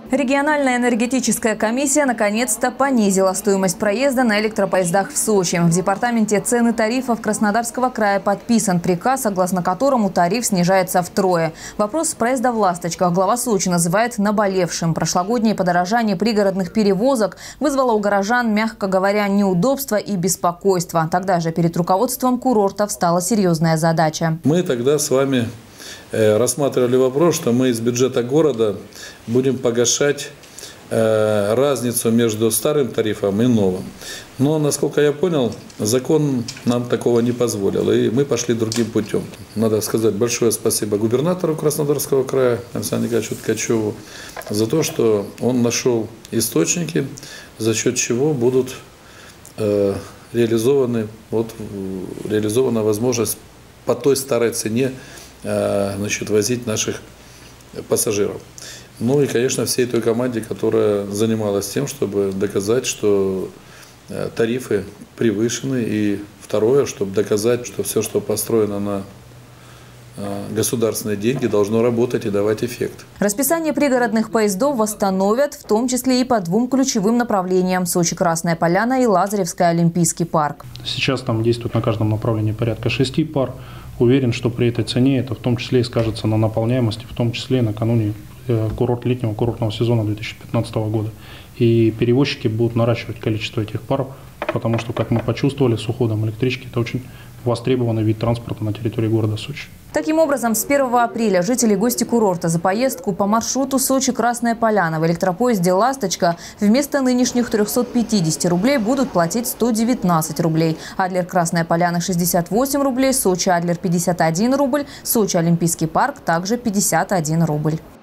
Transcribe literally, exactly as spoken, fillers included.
Региональная энергетическая комиссия наконец-то понизила стоимость проезда на электропоездах в Сочи. В департаменте цен и тарифов Краснодарского края подписан приказ, согласно которому тариф снижается втрое. Вопрос проезда в «Ласточках» глава Сочи называет наболевшим. Прошлогоднее подорожание пригородных перевозок вызвало у горожан, мягко говоря, неудобства и беспокойство. Тогда же перед руководством курорта встала серьезная задача. Мы тогда с вами рассматривали вопрос, что мы из бюджета города будем погашать э, разницу между старым тарифом и новым. Но, насколько я понял, закон нам такого не позволил, и мы пошли другим путем. Надо сказать большое спасибо губернатору Краснодарского края Александру Николаевичу Ткачеву за то, что он нашел источники, за счет чего будут э, реализованы, вот, реализована возможность по той старой цене значит, возить наших пассажиров. Ну и, конечно, всей той команде, которая занималась тем, чтобы доказать, что тарифы превышены. И второе, чтобы доказать, что все, что построено на государственные деньги, должно работать и давать эффект. Расписание пригородных поездов восстановят, в том числе и по двум ключевым направлениям – Сочи-Красная Поляна и Лазаревская Олимпийский парк. Сейчас там действует на каждом направлении порядка шести пар. Уверен, что при этой цене это в том числе и скажется на наполняемости, в том числе накануне курорт, летнего курортного сезона две тысячи пятнадцатого года. И перевозчики будут наращивать количество этих пар, потому что, как мы почувствовали, с уходом электрички это очень востребованный вид транспорта на территории города Сочи. Таким образом, с первого апреля жители и гости курорта за поездку по маршруту Сочи-Красная Поляна в электропоезде «Ласточка» вместо нынешних трёхсот пятидесяти рублей будут платить сто девятнадцать рублей. Адлер-Красная Поляна – шестьдесят восемь рублей, Сочи-Адлер – пятьдесят один рубль, Сочи-Олимпийский парк – также пятьдесят один рубль.